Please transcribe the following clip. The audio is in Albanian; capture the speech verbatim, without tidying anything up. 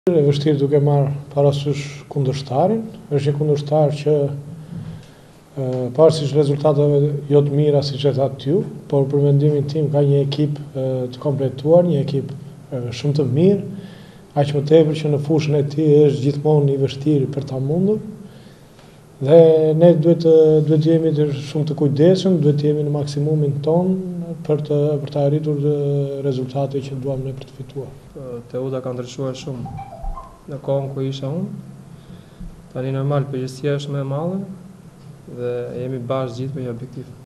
E vështirë duke marrë parasysh kundërshtarin, është një kundërshtar që pavarësisht rezultateve jo të mira siç e thatë ty, por për mendimin tim ka një ekip të kompletuar, një ekip shumë të mirë, aq më tepër që në fushën e tij është gjithmonë i vështirë për ta mundur. Dhe ne duhet të duhet të jemi shumë të kujdesshëm, duhet të jemi në maksimumin ton për të për të arritur rezultatet që duam ne për të fituar. Teuta ka ndryshuar shumë në kohën ku isha unë. Tani normal përgjegjësia është më e madhe dhe jemi bashkë gjithë për një objektiv.